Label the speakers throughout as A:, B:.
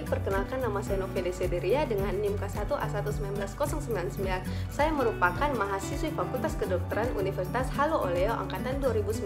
A: perkenalkan nama saya Novi Desideria dengan NIM K1 A1190099. Saya merupakan mahasiswi Fakultas Kedokteran Universitas Halo Oleo angkatan 2019.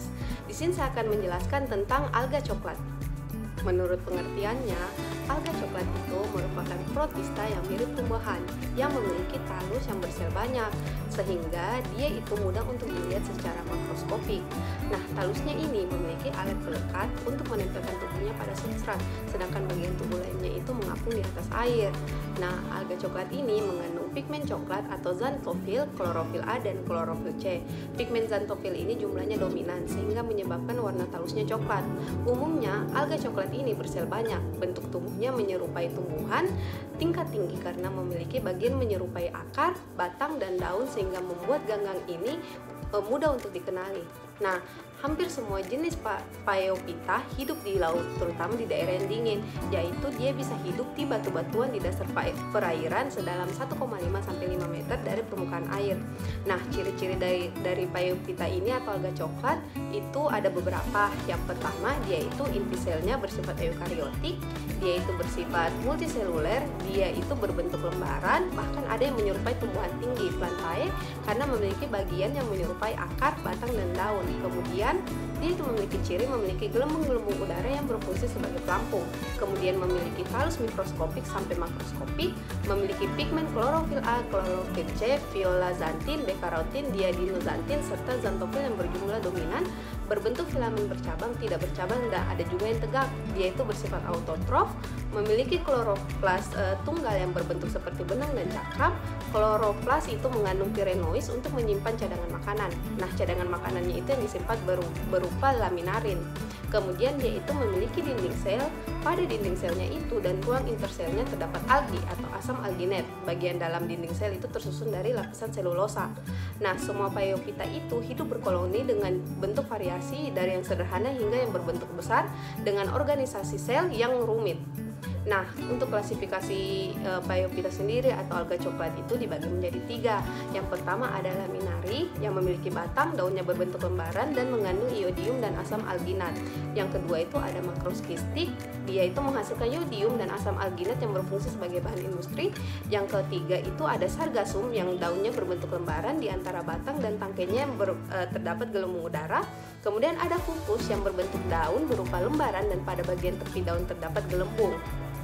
A: Di sini saya akan menjelaskan tentang alga coklat. Menurut pengertiannya, alga coklat itu merupakan protista yang mirip tumbuhan yang memiliki talus yang bersel banyak, sehingga dia itu mudah untuk dilihat secara makroskopik. Nah, talusnya ini memiliki alat pelekat untuk menempelkan tubuhnya pada substrat, sedangkan bagian tubuh lainnya itu mengapung di atas air. Nah, alga coklat ini mengandung pigmen coklat atau xanthofil, klorofil A dan klorofil C. Pigmen xanthofil ini jumlahnya dominan sehingga menyebabkan warna talusnya coklat. Umumnya, alga coklat ini bersel banyak, bentuk tubuhnya menyerupai tumbuhan tingkat tinggi karena memiliki bagian menyerupai akar, batang, dan daun sehingga membuat ganggang ini mudah untuk dikenali. Nah, hampir semua jenis Phaeophyta hidup di laut, terutama di daerah yang dingin, yaitu dia bisa hidup di batu-batuan di dasar perairan sedalam 1,5 sampai 5 meter dari permukaan air. Nah, ciri-ciri dari Phaeophyta ini atau alga coklat itu ada beberapa. Yang pertama, dia itu inti selnya bersifat eukariotik, dia itu bersifat multiseluler, dia itu berbentuk lembaran, bahkan ada yang menyerupai tumbuhan tinggi plantae karena memiliki bagian yang menyerupai akar, batang, dan daun. Kemudian dia itu memiliki ciri memiliki gelembung-gelembung udara yang berfungsi sebagai pelampung. Kemudian memiliki talus mikroskopik sampai makroskopik, memiliki pigmen klorofil A, klorofil C, violazantin, beta-karotin, diadinozantin, serta xanthofil yang berjumlah dominan, berbentuk filamen bercabang, tidak bercabang, dan ada juga yang tegak. Dia itu bersifat autotrof, memiliki kloroplas tunggal yang berbentuk seperti benang dan cakram. Kloroplas itu mengandung pirenois untuk menyimpan cadangan makanan. Nah, cadangan makanannya itu yang disimpan berupa laminarin. Kemudian dia itu memiliki dinding sel. Pada dinding selnya itu dan ruang interselnya terdapat algi atau asam alginat. Bagian dalam dinding sel itu tersusun dari lapisan selulosa. Nah, semua Phaeophyta itu hidup berkoloni dengan bentuk variasi dari yang sederhana hingga yang berbentuk besar dengan organisasi sel yang rumit. Nah, untuk klasifikasi Phaeophyta sendiri atau alga coklat itu dibagi menjadi 3. Yang pertama adalah laminari yang memiliki batang, daunnya berbentuk lembaran dan mengandung iodium dan asam alginat. Yang kedua itu ada makroskistik, dia itu menghasilkan iodium dan asam alginat yang berfungsi sebagai bahan industri. Yang ketiga itu ada sargassum yang daunnya berbentuk lembaran di antara batang dan tangkainya terdapat gelembung udara. Kemudian ada fucus yang berbentuk daun berupa lembaran dan pada bagian tepi daun terdapat gelembung.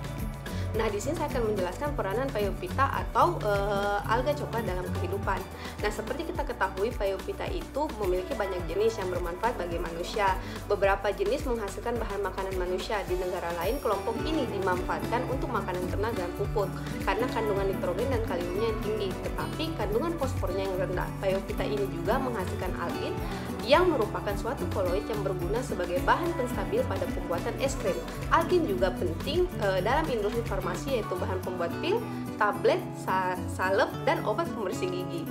A: Nah, di sini saya akan menjelaskan peranan Phaeophyta atau alga coklat dalam kehidupan. Nah, seperti kita ketahui, Phaeophyta itu memiliki banyak jenis yang bermanfaat bagi manusia. Beberapa jenis menghasilkan bahan makanan manusia. Di negara lain, kelompok ini dimanfaatkan untuk makanan ternak dan pupuk karena kandungan nitrogen dan kaliumnya yang tinggi. Tetapi kandungan fosfornya yang rendah. Phaeophyta ini juga menghasilkan algin yang merupakan suatu koloid yang berguna sebagai bahan penstabil pada pembuatan es krim. Algin juga penting dalam industri farmasi, yaitu bahan pembuat pil, tablet, salep, dan obat pembersih gigi.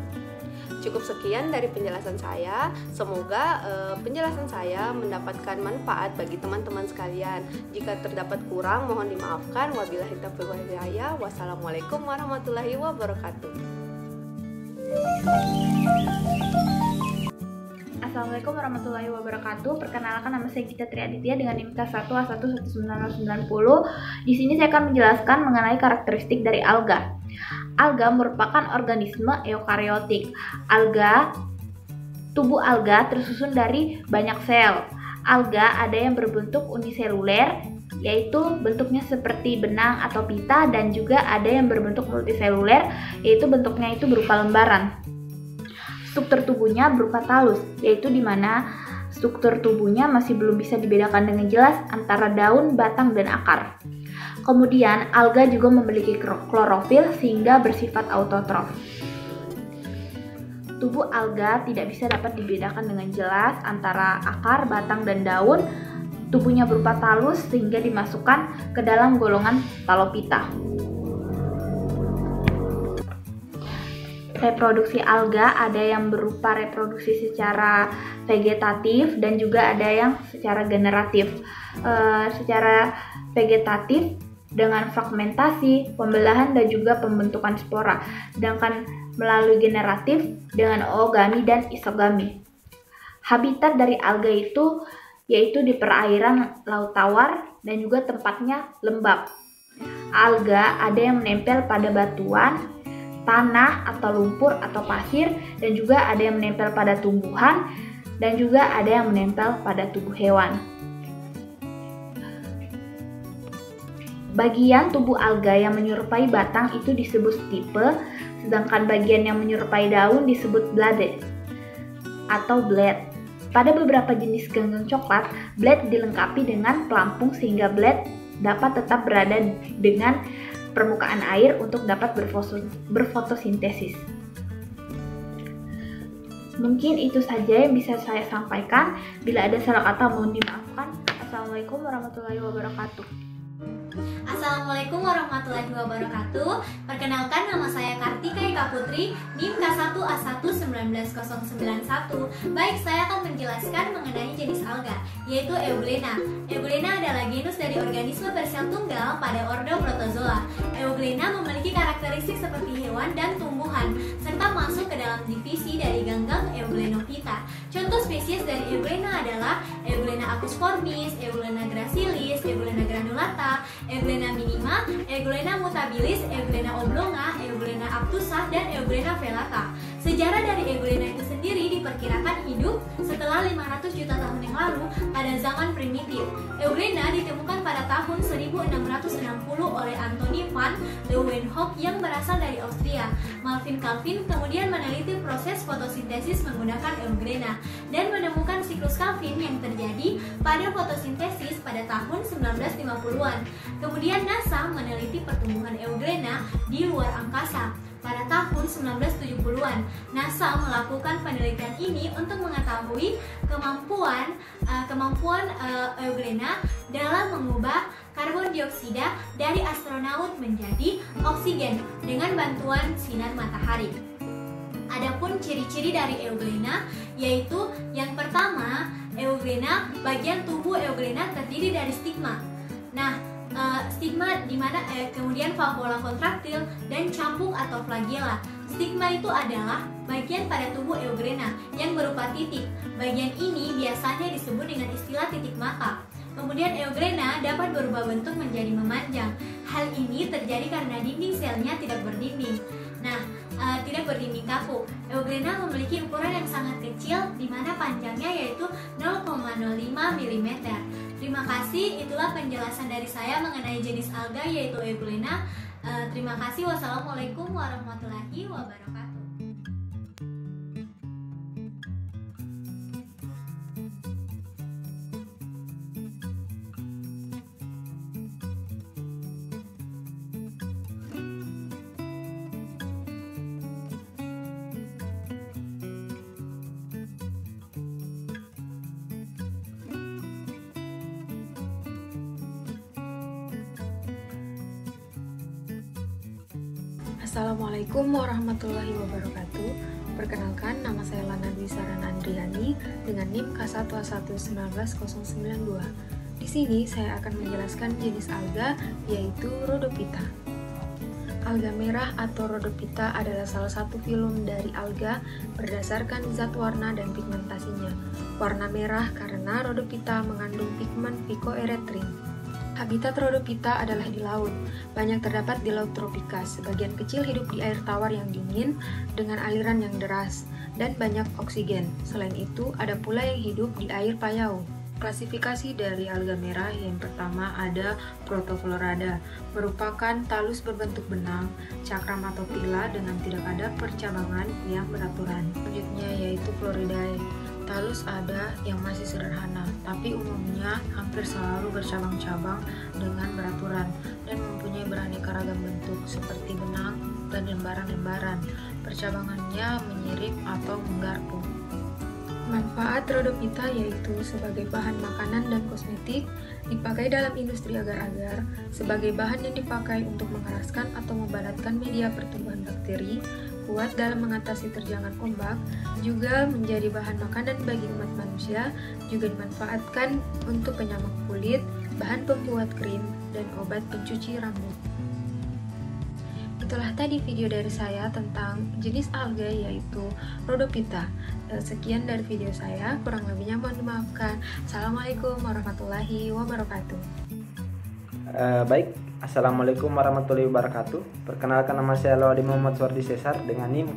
A: Cukup sekian dari penjelasan saya. Semoga penjelasan saya mendapatkan manfaat bagi teman-teman sekalian. Jika terdapat kurang, mohon dimaafkan. Wabillahi taufiq wal hidayah. Wassalamualaikum warahmatullahi wabarakatuh.
B: Assalamualaikum warahmatullahi wabarakatuh. Perkenalkan, nama saya Gita Triaditya dengan NIM K1 A1190090. Di sini saya akan menjelaskan mengenai karakteristik dari alga. Alga merupakan organisme eukariotik. Tubuh alga tersusun dari banyak sel. Alga ada yang berbentuk uniseluler, yaitu bentuknya seperti benang atau pita, dan juga ada yang berbentuk multiseluler, yaitu bentuknya itu berupa lembaran. Struktur tubuhnya berupa talus, yaitu di mana struktur tubuhnya masih belum bisa dibedakan dengan jelas antara daun, batang, dan akar. Kemudian, alga juga memiliki klorofil sehingga bersifat autotrof. Tubuh alga tidak bisa dapat dibedakan dengan jelas antara akar, batang, dan daun. Tubuhnya berupa talus sehingga dimasukkan ke dalam golongan Phalophyta. Reproduksi alga ada yang berupa reproduksi secara vegetatif dan juga ada yang secara generatif. Secara vegetatif dengan fragmentasi, pembelahan, dan juga pembentukan spora. Sedangkan melalui generatif dengan oogami dan isogami. Habitat dari alga itu yaitu di perairan laut tawar dan juga tempatnya lembab. Alga ada yang menempel pada batuan, tanah atau lumpur atau pasir, dan juga ada yang menempel pada tumbuhan, dan juga ada yang menempel pada tubuh hewan. Bagian tubuh alga yang menyerupai batang itu disebut stipe, sedangkan bagian yang menyerupai daun disebut blade atau blade. Pada beberapa jenis ganggang coklat, blade dilengkapi dengan pelampung sehingga blade dapat tetap berada dengan permukaan air untuk dapat berfotosintesis. Mungkin itu saja yang bisa saya sampaikan. Bila ada salah kata mohon dimaafkan. Assalamualaikum warahmatullahi wabarakatuh.
C: Assalamualaikum warahmatullahi wabarakatuh. Perkenalkan, nama saya Kartika Eka Putri, NIM K1A11991. Baik, saya akan menjelaskan mengenai jenis alga, yaitu Euglena. Euglena adalah genus dari organisme bersel tunggal pada ordo Protozoa. Euglena memiliki karakteristik seperti hewan dan tumbuhan, serta masuk ke dalam divisi dari ganggang Euglenophyta. Contoh spesies dari Euglena adalah Euglena acusformis, Euglena gracilis, Euglena granulata, Euglena minima, Euglena mutabilis, Euglena oblonga, Euglena obtusa, dan Euglena velata. Sejarah dari Euglena itu sendiri diperkirakan hidup setelah 500 juta tahun yang lalu pada zaman primitif. Euglena ditemukan pada tahun 1660 oleh Anthony van Leeuwenhoek yang berasal dari Austria. Melvin Calvin kemudian meneliti proses fotosintesis menggunakan Euglena dan menemukan siklus Calvin yang terjadi pada fotosintesis pada tahun 1950-an. Kemudian NASA meneliti pertumbuhan Euglena di luar angkasa. Pada tahun 1970-an, NASA melakukan penelitian ini untuk mengetahui kemampuan Euglena dalam mengubah karbon dioksida dari astronaut menjadi oksigen dengan bantuan sinar matahari. Adapun ciri-ciri dari Euglena yaitu yang pertama, Euglena, bagian tubuh Euglena terdiri dari stigma. Nah, stigma di mana kemudian valvula kontraktil dan campung atau flagella. Stigma itu adalah bagian pada tubuh Euglena yang berupa titik. Bagian ini biasanya disebut dengan istilah titik mata. Kemudian Euglena dapat berubah bentuk menjadi memanjang. Hal ini terjadi karena dinding selnya tidak berdinding. Tidak berdinding kaku. Euglena memiliki ukuran yang sangat kecil, di mana panjangnya yaitu 0,05 mm. Terima kasih, itulah penjelasan dari saya mengenai jenis alga yaitu Euglena. Terima kasih. Wassalamualaikum warahmatullahi wabarakatuh.
D: Assalamualaikum warahmatullahi wabarakatuh. Perkenalkan, nama saya Lana Dwi Sarana Andriani dengan NIM K1A1199192. Di sini saya akan menjelaskan jenis alga yaitu Rhodophyta. Alga merah atau Rhodophyta adalah salah satu filum dari alga berdasarkan zat warna dan pigmentasinya. Warna merah karena Rhodophyta mengandung pigmen phycoerythrin. Habitat Rhodophyta adalah di laut. Banyak terdapat di laut tropika. Sebagian kecil hidup di air tawar yang dingin dengan aliran yang deras dan banyak oksigen. Selain itu, ada pula yang hidup di air payau. Klasifikasi dari alga merah yang pertama ada Protoflorada, merupakan talus berbentuk benang, cakram atau pila dengan tidak ada percabangan yang beraturan. Selanjutnya yaitu Floridae. Talus ada yang masih sederhana, tapi umumnya hampir selalu bercabang-cabang dengan beraturan dan mempunyai beraneka ragam bentuk seperti benang dan lembaran-lembaran. Percabangannya menyirip atau menggarpu. Manfaat Rhodophyta yaitu sebagai bahan makanan dan kosmetik, dipakai dalam industri agar-agar, sebagai bahan yang dipakai untuk mengeraskan atau membadatkan media pertumbuhan bakteri, kuat dalam mengatasi terjangan ombak, juga menjadi bahan makanan bagi umat manusia, juga dimanfaatkan untuk penyamak kulit, bahan pembuat krim, dan obat pencuci rambut. Itulah tadi video dari saya tentang jenis alga yaitu Rhodophyta. Sekian dari video saya, kurang lebihnya mohon dimaafkan. Assalamualaikum warahmatullahi wabarakatuh.
E: Baik, Assalamualaikum warahmatullahi wabarakatuh. Perkenalkan, nama saya Lawadi Muhammad Suwardi Cesar dengan NIM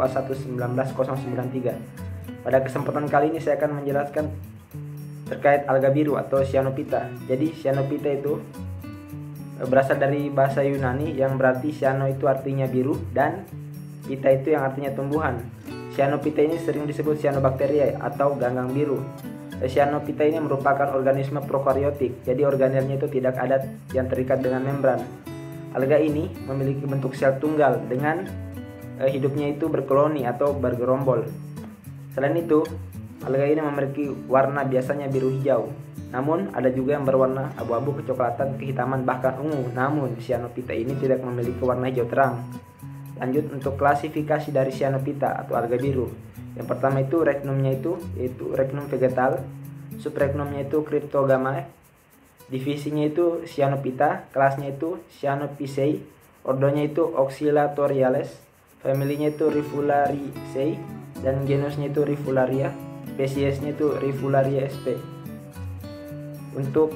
E: K1A1199093. Pada kesempatan kali ini saya akan menjelaskan terkait alga biru atau Cyanophyta. Jadi Cyanophyta itu berasal dari bahasa Yunani yang berarti cyano itu artinya biru dan phyta itu yang artinya tumbuhan. Cyanophyta ini sering disebut cyanobacteria atau ganggang biru. Cyanophyta ini merupakan organisme prokaryotik, jadi organelnya itu tidak ada yang terikat dengan membran. Alga ini memiliki bentuk sel tunggal dengan hidupnya itu berkoloni atau bergerombol. Selain itu, alga ini memiliki warna biasanya biru hijau. Namun ada juga yang berwarna abu-abu, kecoklatan, kehitaman, bahkan ungu. Namun Cyanophyta ini tidak memiliki warna hijau terang. Lanjut untuk klasifikasi dari Cyanophyta atau alga biru. Yang pertama itu regnumnya yaitu regnum vegetal, subregnumnya itu Cryptogamae, divisinya itu Cyanophyta, kelasnya itu Cyanophyceae, ordonya itu Oscillatoriales, familinya itu Rivulariaceae, dan genusnya itu Rivularia, spesiesnya itu Rivularia sp. Untuk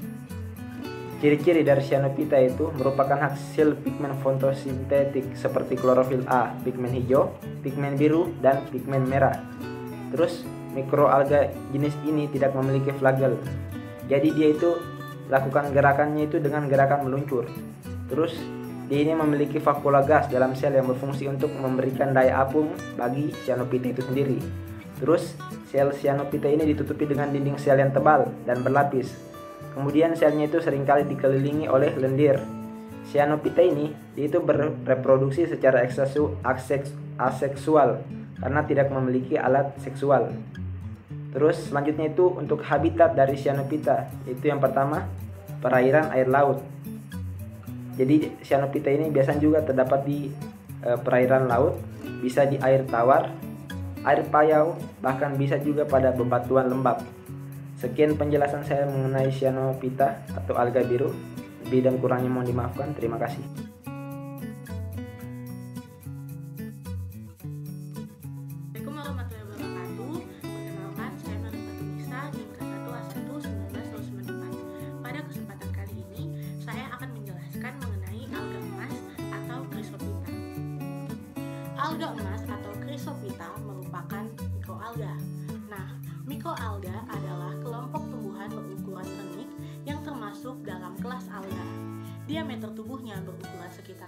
E: ciri-ciri dari Cyanophyta itu merupakan hasil pigmen fotosintetik seperti klorofil A, pigmen hijau, pigmen biru, dan pigmen merah. Terus mikroalga jenis ini tidak memiliki flagel. Jadi dia itu lakukan gerakannya itu dengan gerakan meluncur. Terus dia ini memiliki vakula gas dalam sel yang berfungsi untuk memberikan daya apung bagi Cyanophyta itu sendiri. Terus sel Cyanophyta ini ditutupi dengan dinding sel yang tebal dan berlapis. Kemudian selnya itu seringkali dikelilingi oleh lendir. Cyanophyta ini dia itu bereproduksi secara aseksual karena tidak memiliki alat seksual. Terus selanjutnya itu untuk habitat dari Cyanophyta, itu yang pertama perairan air laut. Jadi Cyanophyta ini biasanya juga terdapat di perairan laut, bisa di air tawar, air payau, bahkan bisa juga pada bebatuan lembab. Sekian penjelasan saya mengenai Cyanophyta atau alga biru. Lebih dan kurangnya mohon dimaafkan. Terima kasih.
F: Assalamualaikum warahmatullahi wabarakatuh. Perkenalkan, saya Marifah Tunisa, NIM K1A1199094. Pada kesempatan kali ini, saya akan menjelaskan mengenai alga emas atau Chrysophyta. Alga emas atau Chrysophyta merupakan mikroalga. Nah, mikroalga adalah kelompok tumbuhan berukuran kenik yang termasuk dalam kelas alga. Diameter tubuhnya berukuran sekitar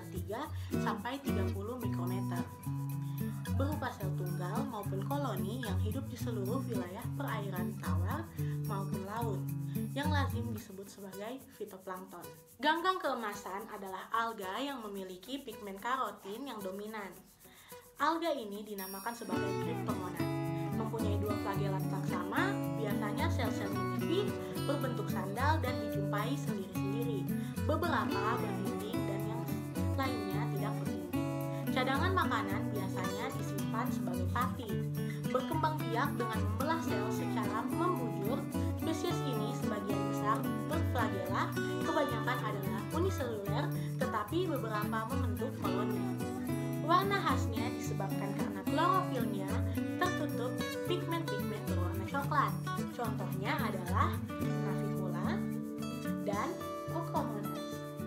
F: 3-30 mikrometer. Berupa sel tunggal maupun koloni yang hidup di seluruh wilayah perairan tawar maupun laut, yang lazim disebut sebagai fitoplankton. Ganggang keemasan adalah alga yang memiliki pigmen karotin yang dominan. Alga ini dinamakan sebagai Cryptomonad. Mempunyai dua flagelat laksama, biasanya sel-sel menipis, berbentuk sandal dan dijumpai sendiri-sendiri. Beberapa berdinding dan yang lainnya tidak berdinding. Cadangan makanan biasanya disimpan sebagai pati. Berkembang biak dengan membelah sel secara membujur. Spesies ini sebagian besar berflagela, kebanyakan adalah uniseluler, tetapi beberapa membentuk koloni. Warna khasnya disebabkan karena klorofilnya tertutup pigmen-pigmen berwarna coklat. Contohnya adalah Navicula dan Ochomonas.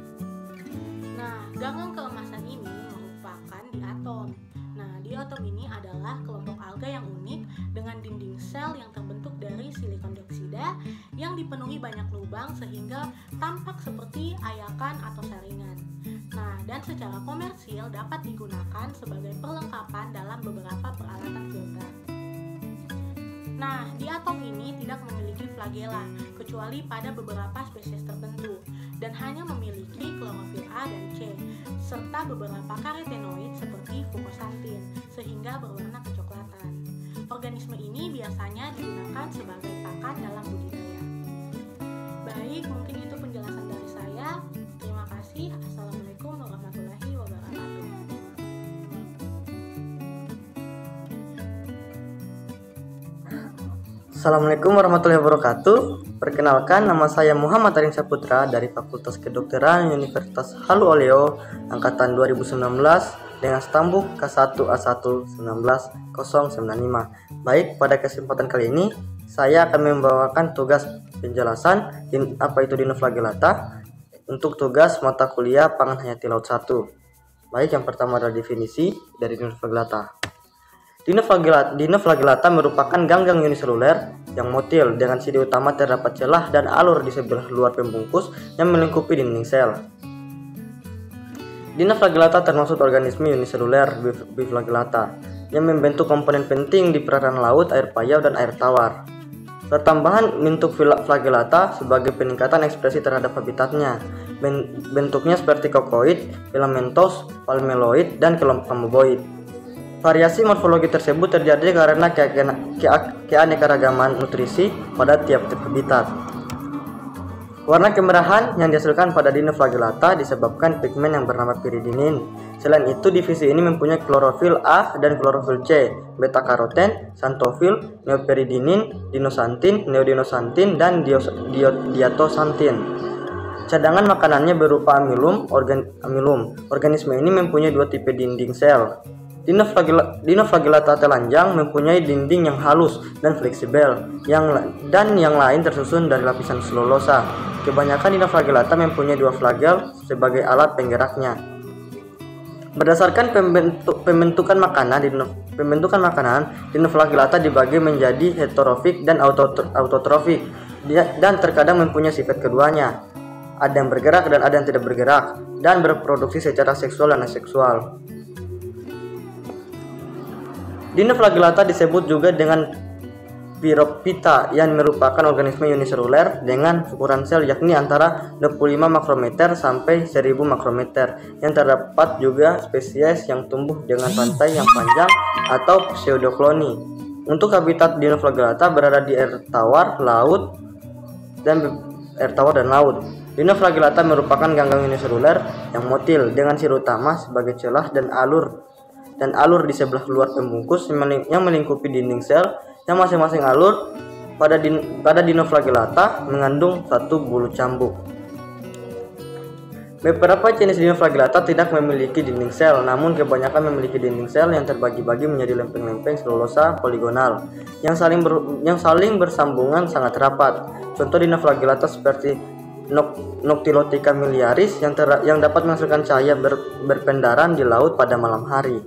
F: Nah, ganggang keemasan ini merupakan diatom. Nah, diatom ini adalah kelompok alga yang unik dengan dinding sel yang terbentuk dari silikon dioksida yang dipenuhi banyak lubang sehingga tampak seperti ayakan atau saringan. Nah, dan secara komersil dapat digunakan sebagai perlengkapan dalam beberapa peralatan filter. Nah, diatom ini tidak memiliki flagela kecuali pada beberapa spesies tertentu dan hanya memiliki klorofil A dan C serta beberapa karotenoid seperti fucosantin sehingga berwarna kecoklatan. Organisme ini biasanya digunakan sebagai pakan dalam budidaya. Baik, mungkin itu penjelasan dari saya. Terima kasih. Assalamualaikum warahmatullahi wabarakatuh.
G: Assalamualaikum warahmatullahi wabarakatuh. Perkenalkan, nama saya Muhammad Arin Saputra dari Fakultas Kedokteran Universitas Halu Oleo angkatan 2019 dengan stambuk K1A1-19095. Baik, pada kesempatan kali ini saya akan membawakan tugas penjelasan apa itu dinoflagellata untuk tugas mata kuliah Pangan Hayati Laut 1. Baik, yang pertama adalah definisi dari dinoflagellata. Dinoflagellata merupakan ganggang uniseluler yang motil dengan sidi utama terdapat celah dan alur di sebelah luar pembungkus yang melingkupi dinding sel. Dinoflagellata termasuk organisme uniseluler biflagellata yang membentuk komponen penting di perairan laut, air payau, dan air tawar. Pertambahan bentuk flagellata sebagai peningkatan ekspresi terhadap habitatnya. Bentuknya seperti kokoid, filamentous, palmeloid, dan kelompok amoeboid. Variasi morfologi tersebut terjadi karena keanekaragaman nutrisi pada tiap-tiap habitat. Warna kemerahan yang dihasilkan pada dinoflagellata disebabkan pigmen yang bernama piridinin. Selain itu, divisi ini mempunyai klorofil A dan klorofil C, beta karoten, xanthofil, neoperidinin, dinosantin, neodinosantin, dan diatosantin. Cadangan makanannya berupa amilum. Organisme ini mempunyai dua tipe dinding sel. Dinoflagellata telanjang mempunyai dinding yang halus dan fleksibel, dan yang lain tersusun dari lapisan selulosa. Kebanyakan dinoflagellata mempunyai dua flagel sebagai alat penggeraknya. Berdasarkan pembentukan makanan, dinoflagellata dibagi menjadi heterofik dan autotrofik, dan terkadang mempunyai sifat keduanya. Ada yang bergerak dan ada yang tidak bergerak, dan berproduksi secara seksual dan aseksual. Dinoflagellata disebut juga dengan Pyrophyta yang merupakan organisme uniseluler dengan ukuran sel yakni antara 25 makrometer sampai 1000 makrometer, yang terdapat juga spesies yang tumbuh dengan rantai yang panjang atau pseudokloni. Untuk habitat dinoflagellata berada di air tawar, dan laut. Dinoflagellata merupakan ganggang uniseluler yang motil dengan siri utama sebagai celah dan alur di sebelah luar pembungkus yang melingkupi dinding sel, yang masing-masing alur pada dinoflagellata mengandung satu bulu cambuk. Beberapa jenis dinoflagellata tidak memiliki dinding sel, namun kebanyakan memiliki dinding sel yang terbagi-bagi menjadi lempeng-lempeng selulosa poligonal yang saling bersambungan sangat rapat. Contoh dinoflagellata seperti Noctilotica miliaris yang dapat menghasilkan cahaya berpendaran di laut pada malam hari.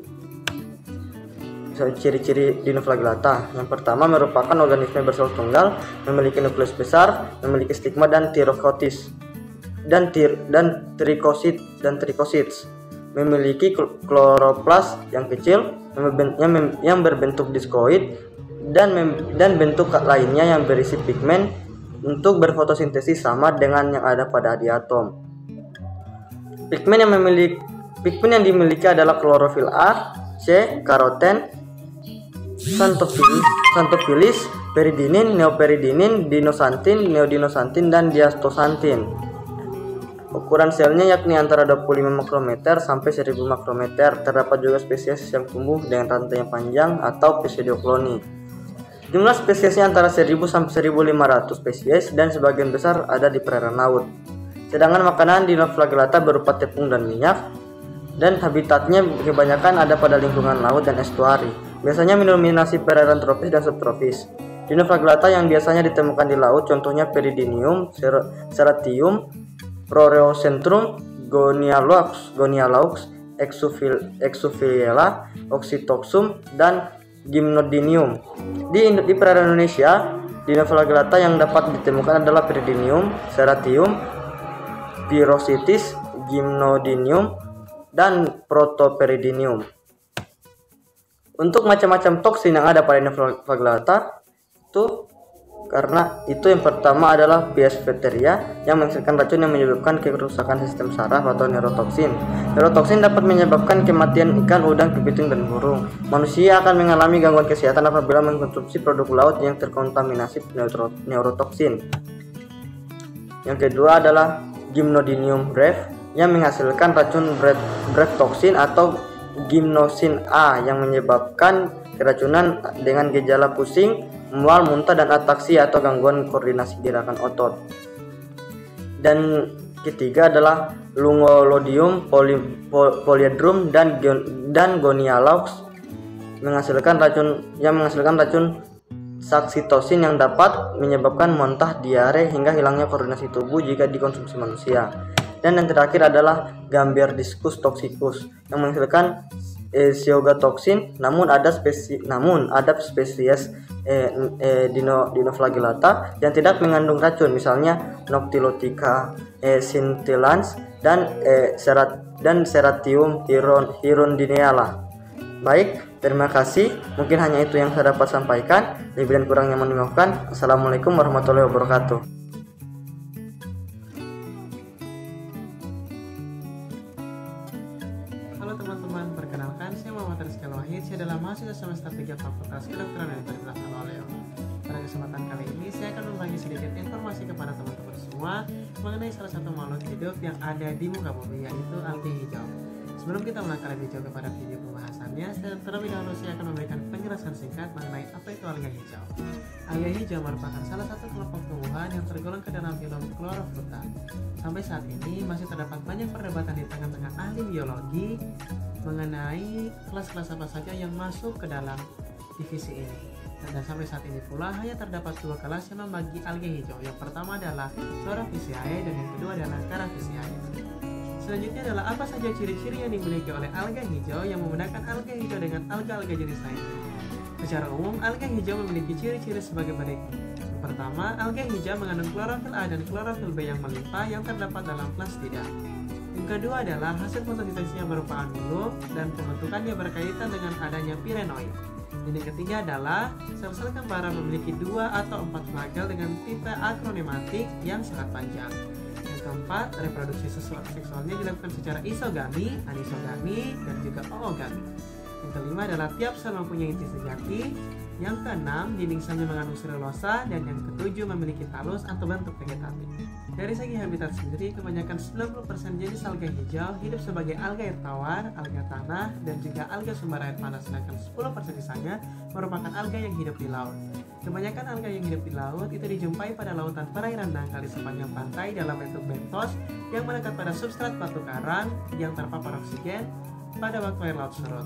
G: Ciri-ciri dinoflagellata. Yang pertama merupakan organisme bersel tunggal, memiliki nukleus besar, memiliki stigma dan trichosis dan trichosids, memiliki kloroplas yang kecil yang berbentuk diskoid dan bentuk lainnya yang berisi pigmen untuk berfotosintesis sama dengan yang ada pada diatom. Pigmen yang dimiliki adalah klorofil A, C, karoten, xanthophyllis, peridinin, neoperidinin, dinosantin, neodinosantin, dan diastosantin. Ukuran selnya yakni antara 25 makrometer sampai 1000 makrometer. Terdapat juga spesies yang tumbuh dengan rantai yang panjang atau pseudokloni. Jumlah spesiesnya antara 1000 sampai 1500 spesies dan sebagian besar ada di perairan laut. Sedangkan makanan dinoflagellata berupa tepung dan minyak, dan habitatnya kebanyakan ada pada lingkungan laut dan estuari. Biasanya mendominasi perairan tropis dan subtropis. Dinoflagellata yang biasanya ditemukan di laut contohnya Peridinium, Serratium, Proreocentrum, Gonialaux, Exuviella, Oxytoxum, dan Gymnodinium. Di perairan Indonesia, dinoflagellata yang dapat ditemukan adalah Peridinium, Serratium, Pyrrhositis, Gymnodinium, dan Protoperidinium. Untuk macam-macam toksin yang ada pada dinoflagellata yang pertama adalah Biasfteria yang menghasilkan racun yang menyebabkan kerusakan sistem saraf atau neurotoksin. Neurotoksin dapat menyebabkan kematian ikan, udang, kepiting, dan burung. Manusia akan mengalami gangguan kesehatan apabila mengkonsumsi produk laut yang terkontaminasi neurotoksin. Yang kedua adalah Gymnodinium breve yang menghasilkan racun brevetoxin atau Gymnosin A yang menyebabkan keracunan dengan gejala pusing, mual, muntah, dan ataksia atau gangguan koordinasi gerakan otot. Dan ketiga adalah Lungolodium polyedrum dan Gonialox menghasilkan racun saksitosin yang dapat menyebabkan muntah, diare, hingga hilangnya koordinasi tubuh jika dikonsumsi manusia. Dan yang terakhir adalah Gamberdiscus toxicus yang menghasilkan siogatoxin, namun ada spesies Dinoflagellata yang tidak mengandung racun, misalnya Noctilutica scintillans dan Serratium hirundo. Baik, terima kasih. Mungkin hanya itu yang saya dapat sampaikan. Lebih dan kurangnya mohon dimaafkan. Assalamualaikum warahmatullahi wabarakatuh.
H: Halo teman-teman, perkenalkan saya Muhammad Rizky Wahid. Saya adalah mahasiswa semester 3 Fakultas Kedokteran Universitas Halo Oleo. Pada kesempatan kali ini saya akan berbagi sedikit informasi kepada teman-teman semua mengenai salah satu makhluk hidup yang ada di muka bumi, yaitu alga hijau. Sebelum kita melangkah lebih jauh kepada video pembahasannya, terlebih dahulu saya akan memberikan penjelasan singkat mengenai apa itu alga hijau. Alga hijau merupakan salah satu kelompok tumbuhan yang tergolong ke dalam filum Chlorophyta. Sampai saat ini masih terdapat banyak perdebatan di tengah-tengah ahli biologi mengenai kelas-kelas apa saja yang masuk ke dalam divisi ini. Dan sampai saat ini pula hanya terdapat dua kelas yang membagi alga hijau. Yang pertama adalah Chlorophyceae dan yang kedua adalah Caraphysceae. Selanjutnya adalah apa saja ciri-ciri yang dimiliki oleh alga hijau yang membedakan alga hijau dengan alga-alga jenis lain. Secara umum, alga hijau memiliki ciri-ciri sebagai berikut. Yang pertama, alga hijau mengandung klorofil A dan klorofil B yang melimpah yang terdapat dalam plastida. Yang kedua adalah hasil fotosintesisnya berupa amilo dan pembentukannya berkaitan dengan adanya pirenoid. Dan yang ketiga adalah sel-sel kembaran memiliki 2 atau 4 flagel dengan tipe akronimatik yang sangat panjang. Yang keempat, reproduksi seksualnya dilakukan secara isogami, anisogami, dan juga oogami. Yang kelima adalah tiap sel mempunyai inti sejati. Yang keenam, dinding selnya mengandung selulosa. Dan yang ketujuh, memiliki talus atau bentuk vegetatif. Dari segi habitat sendiri, kebanyakan 90% jenis alga hijau hidup sebagai alga air tawar, alga tanah, dan juga alga sumber air panas, sedangkan 10% sisanya merupakan alga yang hidup di laut. Kebanyakan alga yang hidup di laut itu dijumpai pada lautan perairan dangkal di sepanjang pantai dalam bentuk bentos yang melekat pada substrat batu karang yang terpapar oksigen pada waktu air laut surut.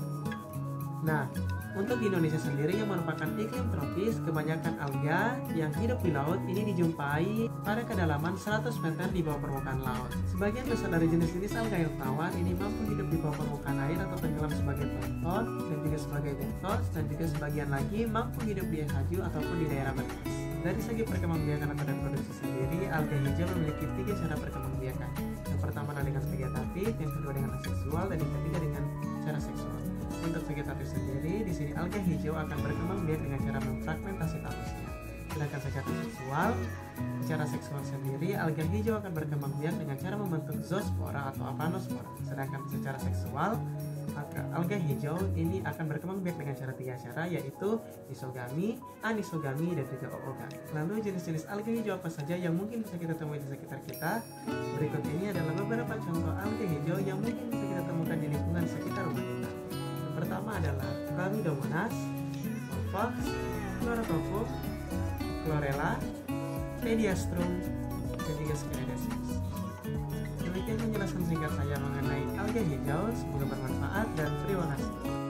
H: Nah, untuk di Indonesia sendiri yang merupakan iklim tropis, kebanyakan alga yang hidup di laut ini dijumpai pada kedalaman 100 meter di bawah permukaan laut. Sebagian besar dari jenis-jenis alga air tawar ini mampu hidup di bawah permukaan air atau tenggelam sebagai plankton dan juga sebagai bentos, dan juga sebagian lagi mampu hidup di air salju ataupun di daerah bekas. Dari segi perkembangbiakan atau reproduksi sendiri, alga hijau memiliki 3 cara perkembangbiakan. Yang pertama adalah dengan vegetatif, yang kedua dengan aseksual, dan yang ketiga dengan cara seksual. Untuk vegetatif sendiri, di sini alga hijau akan berkembang biak dengan cara memfragmentasi talusnya. Sedangkan secara seksual sendiri, alga hijau akan berkembang biak dengan cara membentuk zoospora atau apanospora. Sedangkan secara seksual, alga hijau ini akan berkembang biak dengan 3 cara, yaitu isogami, anisogami, dan juga oogami. Lalu jenis-jenis alga hijau apa saja yang mungkin bisa kita temui di sekitar kita? Berikut ini adalah beberapa contoh alga hijau yang mungkin bisa kita temukan di lingkungan sekitar rumah kita. Pertama adalah Chlamydomonas, Volvox, Chlorococcus, Chlorella, Pediastrum, dan juga Scleredesis. Demikian penjelasan singkat saya mengenai alga hijau. Semoga bermanfaat dan terima kasih.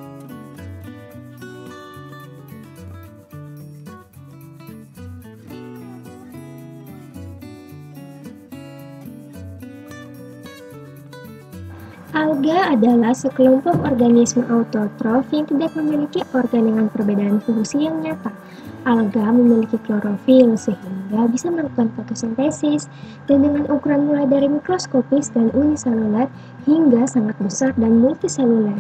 I: Alga adalah sekelompok organisme autotrof yang tidak memiliki organ dengan perbedaan fungsi yang nyata. Alga memiliki klorofil sehingga bisa melakukan fotosintesis dan dengan ukuran mulai dari mikroskopis dan uniseluler hingga sangat besar dan multiseluler.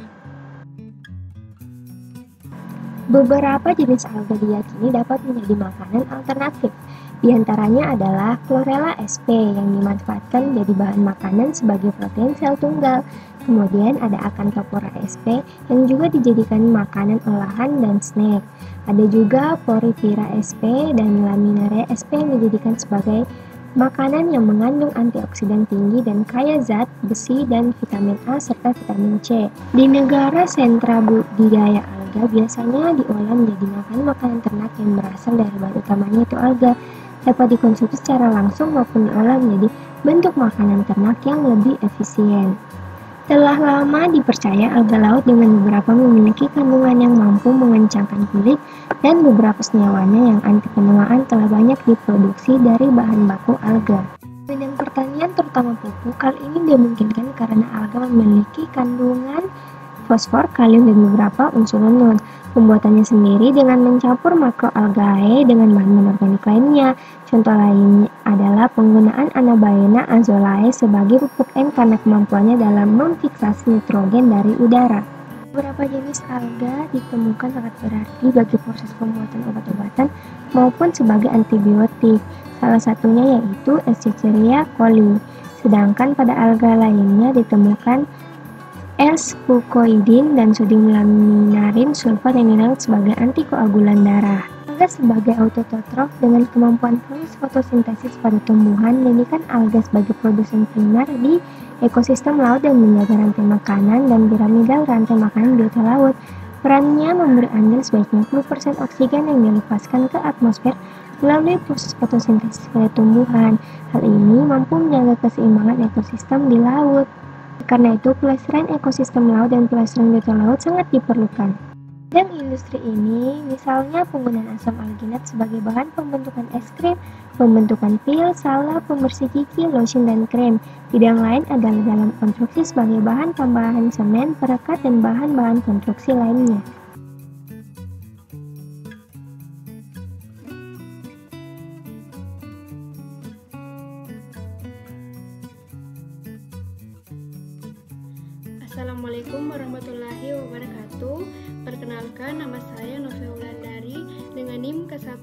I: Beberapa jenis alga diyakini dapat menjadi makanan alternatif. Di antaranya adalah Chlorella sp yang dimanfaatkan menjadi bahan makanan sebagai protein sel tunggal. Kemudian ada Acanthophora sp yang juga dijadikan makanan olahan dan snack. Ada juga Porifera sp dan Laminaria sp yang dijadikan sebagai makanan yang mengandung antioksidan tinggi dan kaya zat, besi, dan vitamin A serta vitamin C. Di negara sentra budidaya alga alga biasanya diolah menjadi makanan ternak yang berasal dari bahan utamanya yaitu alga. Dapat dikonsumsi secara langsung maupun diolah menjadi bentuk makanan ternak yang lebih efisien. Telah lama dipercaya alga laut dengan beberapa memiliki kandungan yang mampu mengencangkan kulit dan beberapa senyawanya yang anti penuaan telah banyak diproduksi dari bahan baku alga. Bidang pertanian terutama pupuk hal ini dimungkinkan karena alga memiliki kandungan fosfor, kalium, dan beberapa unsur non. Pembuatannya sendiri dengan mencampur makroalgae dengan bahan organik lainnya. Contoh lainnya adalah penggunaan Anabaena azolae sebagai pupuk N karena kemampuannya dalam memfiksasi nitrogen dari udara. Beberapa jenis alga ditemukan sangat berarti bagi proses pembuatan obat-obatan maupun sebagai antibiotik. Salah satunya yaitu Escherichia coli. Sedangkan pada alga lainnya ditemukan S-fucoidin dan sodium laminarin sulfat yang dinilai sebagai antikoagulan darah. Alga sebagai autotrof dengan kemampuan proses fotosintesis pada tumbuhan menjadikan alga sebagai produsen primer di ekosistem laut dan menjaga rantai makanan dan piramidal rantai makanan biota laut. Perannya memberi andil sebanyak 60% oksigen yang dilepaskan ke atmosfer melalui proses fotosintesis pada tumbuhan. Hal ini mampu menjaga keseimbangan ekosistem di laut. Karena itu, pelestarian ekosistem laut dan pelestarian biota laut sangat diperlukan. Bidang industri ini, misalnya penggunaan asam alginat sebagai bahan pembentukan es krim, pembentukan pil, salep, pembersih gigi, lotion, dan krim. Bidang lain adalah dalam konstruksi sebagai bahan tambahan semen, perekat, dan bahan-bahan konstruksi lainnya.
J: Assalamualaikum warahmatullahi wabarakatuh. Perkenalkan, nama saya Novia Wulandari dengan NIM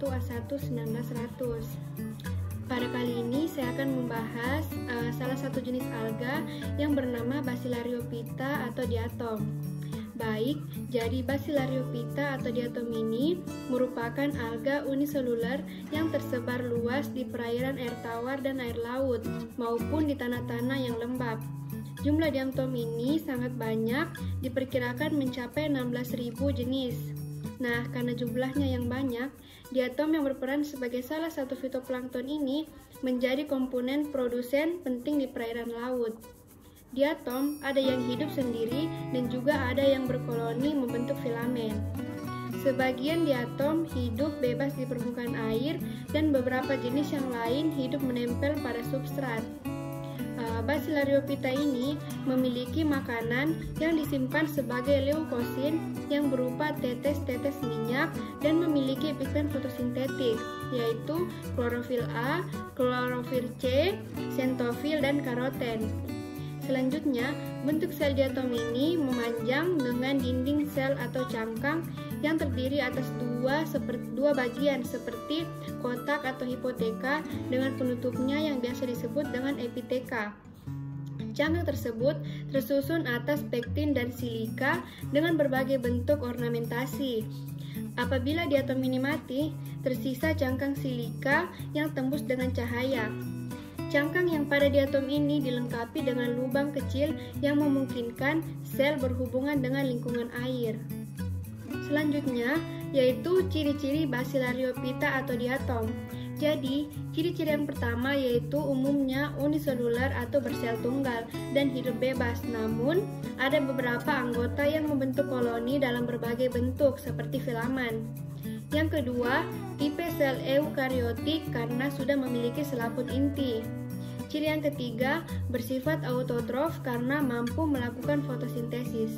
J: K1A1-19100. Pada kali ini saya akan membahas salah satu jenis alga yang bernama Bacillariophyta atau diatom. Baik, jadi Bacillariophyta atau diatom ini merupakan alga uniseluler yang tersebar luas di perairan air tawar dan air laut maupun di tanah-tanah yang lembab. Jumlah diatom ini sangat banyak, diperkirakan mencapai 16.000 jenis. Nah, karena jumlahnya yang banyak, diatom yang berperan sebagai salah satu fitoplankton ini menjadi komponen produsen penting di perairan laut. Diatom ada yang hidup sendiri dan juga ada yang berkoloni membentuk filamen. Sebagian diatom hidup bebas di permukaan air dan beberapa jenis yang lain hidup menempel pada substrat. Bacillariophyta ini memiliki makanan yang disimpan sebagai leukosin yang berupa tetes-tetes minyak dan memiliki pigmen fotosintetik, yaitu klorofil A, klorofil C, xenofil, dan karoten. Selanjutnya, bentuk sel diatom ini memanjang dengan dinding sel atau cangkang yang terdiri atas dua bagian seperti kotak atau hipoteka dengan penutupnya yang biasa disebut dengan epiteka. Cangkang tersebut tersusun atas pektin dan silika dengan berbagai bentuk ornamentasi. Apabila diatom ini mati, tersisa cangkang silika yang tembus dengan cahaya. Cangkang yang pada diatom ini dilengkapi dengan lubang kecil yang memungkinkan sel berhubungan dengan lingkungan air. Selanjutnya, yaitu ciri-ciri Bacillariophyta atau diatom. Jadi, ciri-ciri yang pertama yaitu umumnya uniseluler atau bersel tunggal dan hidup bebas. Namun, ada beberapa anggota yang membentuk koloni dalam berbagai bentuk seperti filamen. Yang kedua, tipe sel eukariotik karena sudah memiliki selaput inti. Ciri yang ketiga, bersifat autotrof karena mampu melakukan fotosintesis.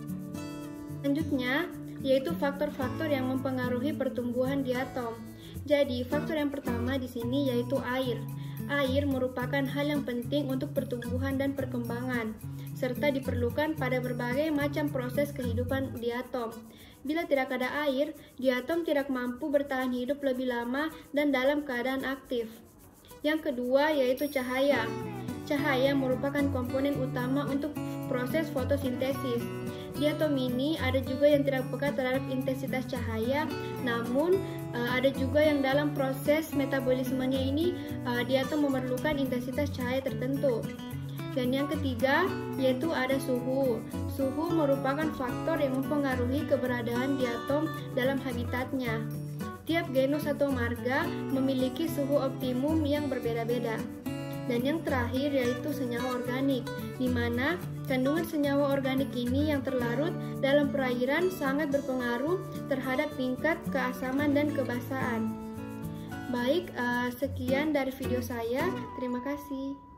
J: Selanjutnya, yaitu faktor-faktor yang mempengaruhi pertumbuhan diatom. Jadi, faktor yang pertama di sini yaitu air. Air merupakan hal yang penting untuk pertumbuhan dan perkembangan, serta diperlukan pada berbagai macam proses kehidupan diatom. Bila tidak ada air, diatom tidak mampu bertahan hidup lebih lama dan dalam keadaan aktif. Yang kedua yaitu cahaya. Cahaya merupakan komponen utama untuk proses fotosintesis. Diatom ini ada juga yang tidak peka terhadap intensitas cahaya, namun ada juga yang dalam proses metabolismenya ini diatom memerlukan intensitas cahaya tertentu. Dan yang ketiga, yaitu ada suhu. Suhu merupakan faktor yang mempengaruhi keberadaan diatom dalam habitatnya. Tiap genus atau marga memiliki suhu optimum yang berbeda-beda. Dan yang terakhir yaitu senyawa organik, di mana kandungan senyawa organik ini yang terlarut dalam perairan sangat berpengaruh terhadap tingkat keasaman dan kebasahan. Baik, sekian dari video saya. Terima kasih.